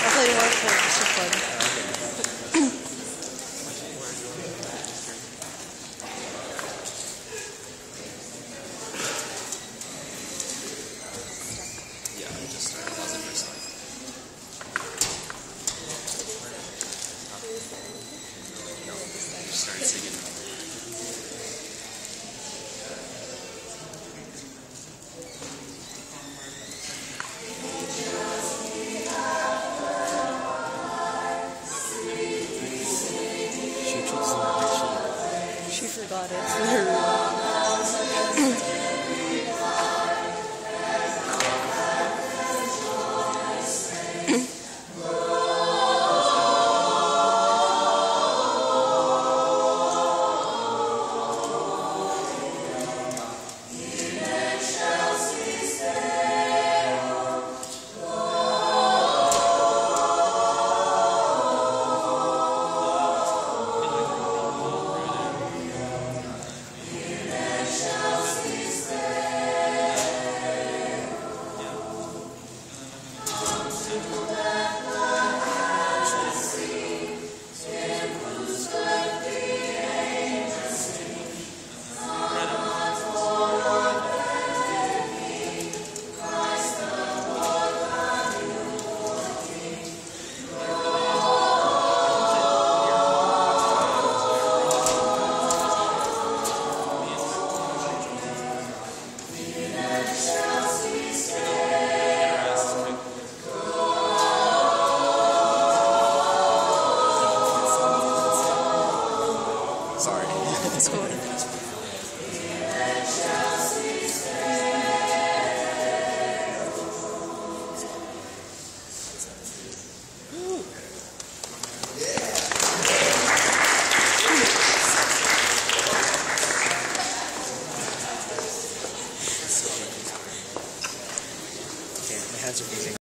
I'll play the one just for fun. Yeah, I just started. That was the first time. No, I just started singing. She forgot it. It's in her room. Sorry. It's cool. Okay, my hands are freezing.